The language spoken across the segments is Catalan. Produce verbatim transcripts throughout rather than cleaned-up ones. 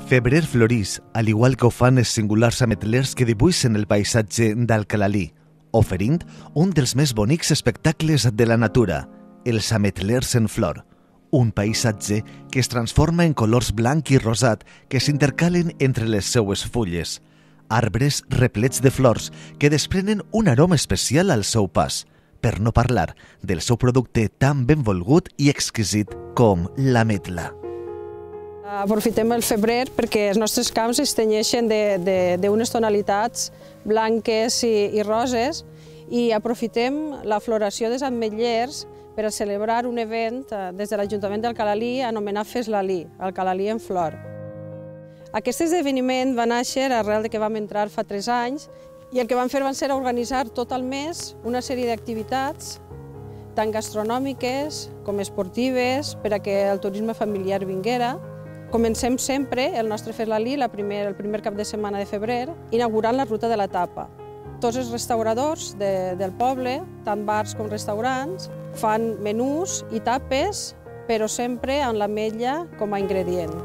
Febrer florís, al igual que ho fan els singulars ametlers que dibuixen el paisatge d'Alcalalí, oferint un dels més bonics espectacles de la natura, els ametlers en flor, un paisatge que es transforma en colors blanc i rosat que s'intercalen entre les seues fulles, arbres replets de flors que desprenen un aroma especial al seu pas, per no parlar del seu producte tan benvolgut i exquisit com l'ametla. Aprofitem el febrer perquè els nostres camps es tenyeixen d'unes tonalitats blanques i, i roses i aprofitem la floració dels ametllers per a celebrar un event des de l'Ajuntament d'Alcalalí anomenat Fes-Lalí, Alcalalí en flor. Aquest esdeveniment va néixer arrel de que vam entrar fa tres anys i el que vam fer van ser organitzar tot el mes una sèrie d'activitats tant gastronòmiques com esportives per a que el turisme familiar vinguera. Comencem sempre el nostre Fes-Lalí el primer cap de setmana de febrer inaugurant la ruta de la tapa. Tots els restauradors de, del poble, tant bars com restaurants, fan menús i tapes, però sempre amb l'ametlla com a ingredient.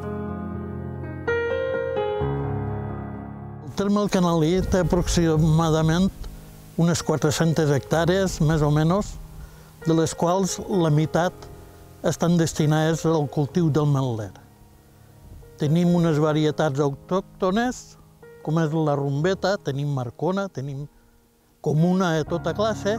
El terme Alcalalí té aproximadament unes quatre-centes hectàrees, més o menys, de les quals la meitat estan destinades al cultiu del ametler. Tenim unes varietats autòctones, com és la rombeta, tenim marcona, tenim comuna de tota classe.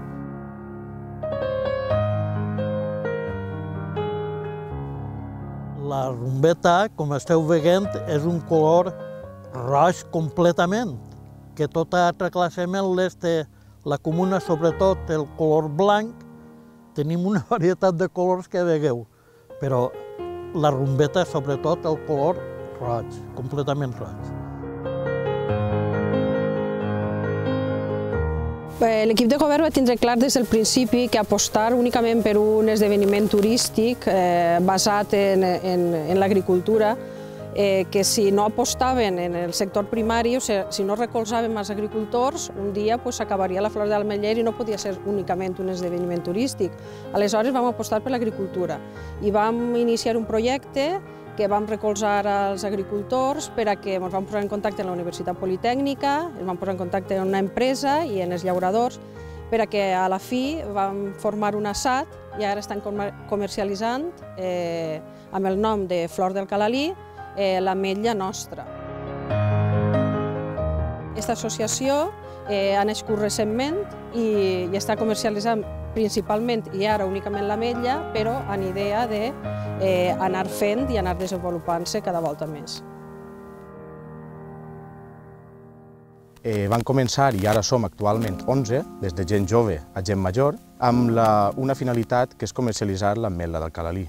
La rombeta, com esteu veient, és un color roig completament, que tota altra classe d'ametlles té, la comuna sobretot el color blanc, tenim una varietat de colors que vegueu, però la rombeta, sobretot, el color roig, completament roig. L'equip de govern va tindre clar des del principi que apostar únicament per un esdeveniment turístic eh, basat en, en, en l'agricultura, eh, que si no apostaven en el sector primari, o sigui, si no recolzaven els agricultors, un dia s'acabaria la flor de l'ametller i no podia ser únicament un esdeveniment turístic. Aleshores vam apostar per l'agricultura i vam iniciar un projecte que vam recolzar als agricultors per a que ens vam posar en contacte amb la Universitat Politècnica, ens vam posar en contacte amb una empresa i amb els llauradors per a que a la fi vam formar un assat i ara estan comercialitzant eh, amb el nom de Flor d'Alcalalí eh, l'ametlla nostra. Aquesta associació eh, ha nascut recentment i, i està comercialitzant principalment i ara únicament l'ametlla, però amb idea de eh, anar fent i anar desenvolupant-se cada volta més. Eh, van començar, i ara som actualment onze, des de gent jove a gent major, amb la, una finalitat que és comercialitzar l'ametla d'Alcalalí.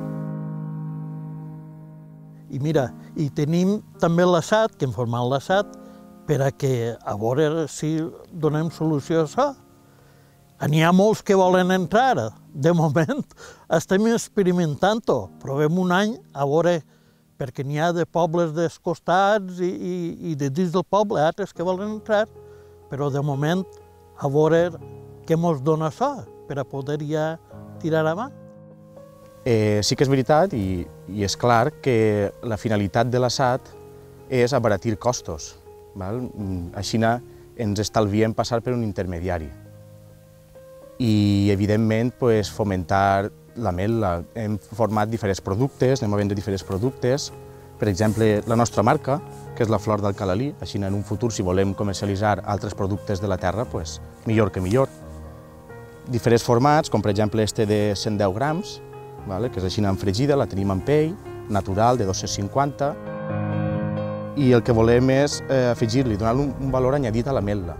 I mira, i tenim també l'assat, que hem format l'assat, per a que a veure si donem solució a això. N'hi ha molts que volen entrar. De moment estem experimentant-ho. Provem un any a veure, perquè n'hi ha de pobles dels costats i, i, i de dins del poble, altres que volen entrar, però de moment a veure què ens dona això per a poder ja tirar avant. Eh, sí que és veritat i, i és clar que la finalitat de l'assat és abaratir costos. Val? Així ens estalviem passar per un intermediari. I, evidentment, pues, fomentar l'ametla. Hem format diferents productes, anem a vendre diferents productes. Per exemple, la nostra marca, que és la Flor d'Alcalalí. Així, en un futur, si volem comercialitzar altres productes de la terra, pues, millor que millor. Diferents formats, com per exemple este de cent deu grams, vale? Que és així en fregida, la tenim en pell, natural, de dos-cents cinquanta. I el que volem és eh, afegir-li, donar-li un, un valor añadit a l'ametla.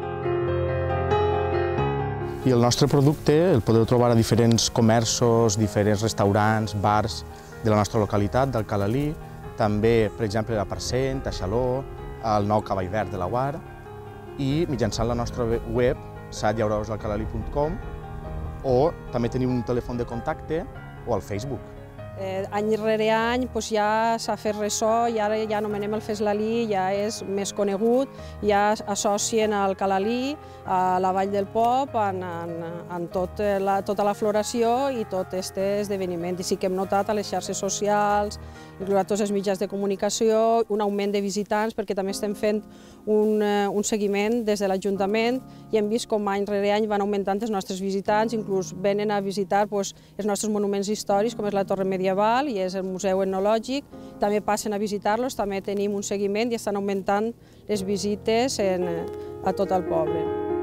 I el nostre producte el podeu trobar a diferents comerços, diferents restaurants, bars de la nostra localitat, d'Alcalalí, també, per exemple, a Parcent, a Xaló, al nou Cavall Verd de la Guar, i mitjançant la nostra web, sat llauradors d'alcalalí punt com, o també tenim un telèfon de contacte o al Facebook. Eh, any rere any doncs, ja s'ha fet ressò i ara ja anomenem el Feslalí, ja és més conegut, ja associen el Calalí a la Vall del Pop en, en, en tot la, tota la floració i tot aquest esdeveniment. I sí que hem notat a les xarxes socials, inclús a tots els mitjans de comunicació, un augment de visitants, perquè també estem fent un, un seguiment des de l'Ajuntament i hem vist com any rere any van augmentant els nostres visitants, inclús venen a visitar doncs, els nostres monuments històrics, com és la Torre Medieval i és el Museu Etnològic, també passen a visitar-los, també tenim un seguiment i estan augmentant les visites en, a tot el poble.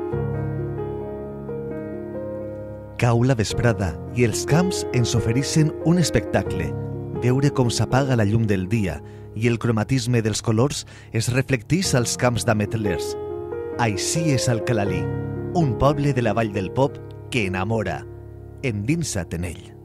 Cau la vesprada i els camps ens ofereixen un espectacle, veure com s'apaga la llum del dia i el cromatisme dels colors es reflecteix als camps d'ametlers. Així és el Calalí, un poble de la Vall del Pop que enamora. Endinsa't en ell.